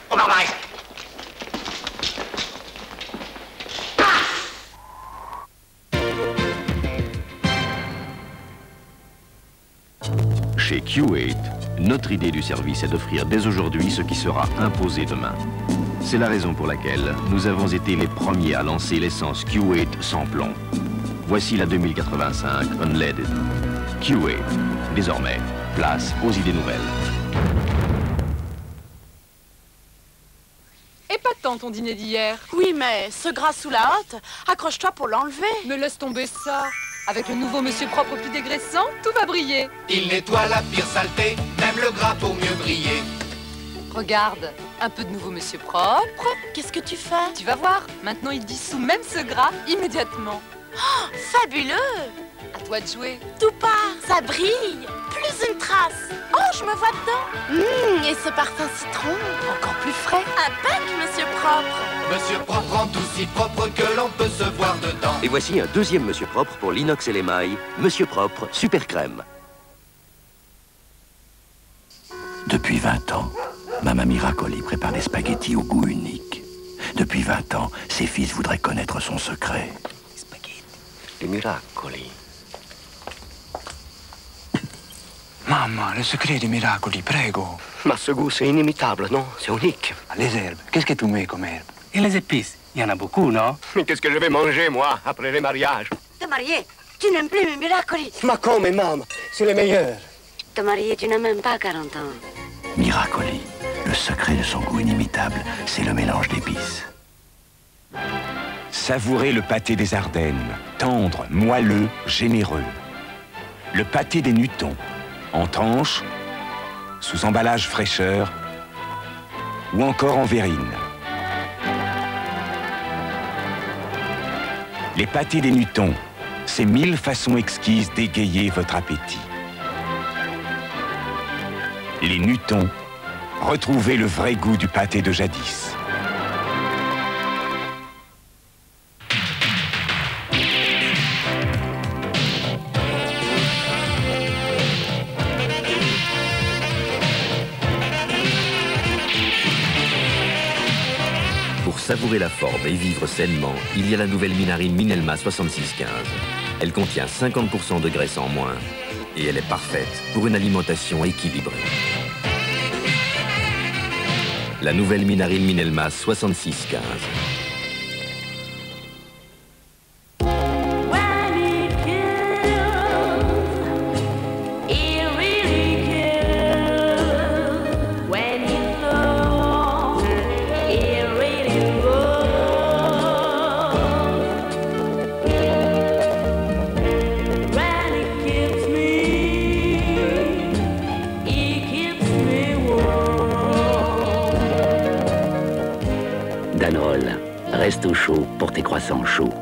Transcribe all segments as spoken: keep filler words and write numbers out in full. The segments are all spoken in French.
Au barbarisme. Chez Q huit, notre idée du service est d'offrir dès aujourd'hui ce qui sera imposé demain. C'est la raison pour laquelle nous avons été les premiers à lancer l'essence Q huit sans plomb. Voici la deux mille quatre-vingt-cinq Unleaded. Q huit, désormais, place aux idées nouvelles. Épatant ton dîner d'hier. Oui, mais ce gras sous la hotte, accroche-toi pour l'enlever. Mais laisse tomber ça. Avec le nouveau Monsieur Propre plus dégraissant, tout va briller. Il nettoie la pire saleté, même le gras pour mieux briller. Regarde, un peu de nouveau Monsieur Propre. Qu'est-ce que tu fais? Tu vas voir, maintenant il dissout même ce gras immédiatement. Oh, fabuleux! À toi de jouer. Tout part, ça brille. Plus une trace. Oh, je me vois dedans. Mmh, et ce parfum citron, encore plus frais. Impec, Monsieur Propre. Monsieur Propre rend tout si propre que l'on peut se voir dedans. Et voici un deuxième Monsieur Propre pour l'inox et l'émail. Monsieur Propre, super crème. Depuis vingt ans, Maman Miracoli prépare des spaghettis au goût unique. Depuis vingt ans, ses fils voudraient connaître son secret. Spaghetti, les Miracoli. Maman, le secret des miracoli, prego. Mais ce goût, c'est inimitable, non? C'est unique. Les herbes, qu'est-ce que tu mets comme herbe? Et les épices, il y en a beaucoup, non? Mais qu'est-ce que je vais manger, moi, après les mariages? Te marier, tu n'aimes plus mes miracoli. Ma comme, maman, c'est les meilleurs. Te marier, tu n'as même pas quarante ans. Miracoli, le secret de son goût inimitable, c'est le mélange d'épices. Savourez le pâté des Ardennes, tendre, moelleux, généreux. Le pâté des Nutons, en tranches, sous emballage fraîcheur ou encore en verrine. Les pâtés des Nutons, c'est mille façons exquises d'égayer votre appétit. Les Nutons, retrouvez le vrai goût du pâté de jadis. Pour savourer la forme et vivre sainement, il y a la nouvelle Minarine Minelma soixante-six quinze. Elle contient cinquante pour cent de graisse en moins et elle est parfaite pour une alimentation équilibrée. La nouvelle Minarine Minelma soixante-six quinze. Danone, reste au chaud pour tes croissants chauds.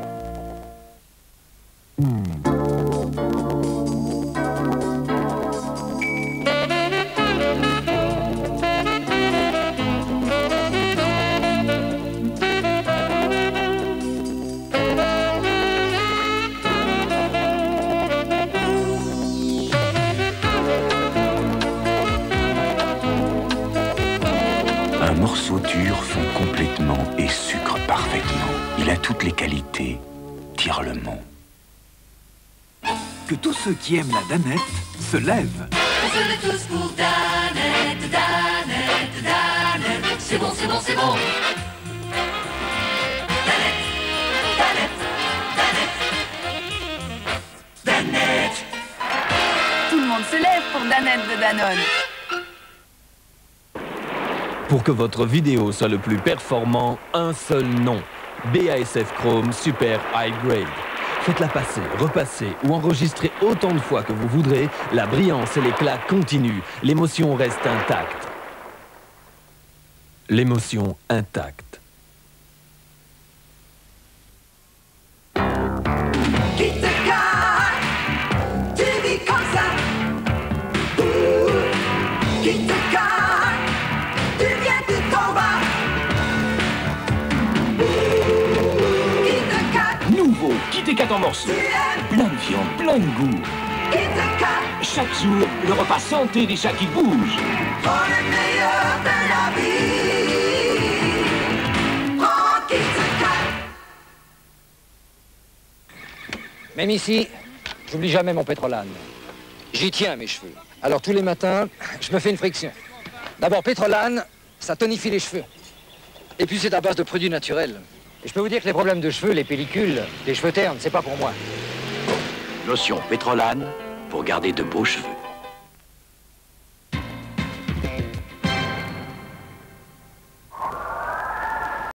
Un morceau dur fond complètement et sucre parfaitement. Il a toutes les qualités. Tire-le-mont. Que tous ceux qui aiment la danette se lèvent. On se lève tous pour Danette, Danette, Danette. C'est bon, c'est bon, c'est bon. Danette, Danette, Danette. Danette. Tout le monde se lève pour Danette de Danone. Pour que votre vidéo soit le plus performant, un seul nom. B A S F Chrome Super High Grade. Faites-la passer, repasser ou enregistrer autant de fois que vous voudrez, la brillance et l'éclat continuent, l'émotion reste intacte. L'émotion intacte. Qui te gagne, tu vis comme ça. Qui te gagne, tu viens du combat. Qui te gagne, Nouveau Kit Kat en morceaux. Plein de viande, plein de goût. qui te gagne, Chaque jour, le repas santé des chats qui bougent. pour le meilleur de la vie. Même ici, j'oublie jamais mon pétrolane. J'y tiens, mes cheveux. Alors tous les matins, je me fais une friction. D'abord, pétrolane, ça tonifie les cheveux. Et puis c'est à base de produits naturels. Et je peux vous dire que les problèmes de cheveux, les pellicules, les cheveux ternes, c'est pas pour moi. Lotion pétrolane pour garder de beaux cheveux.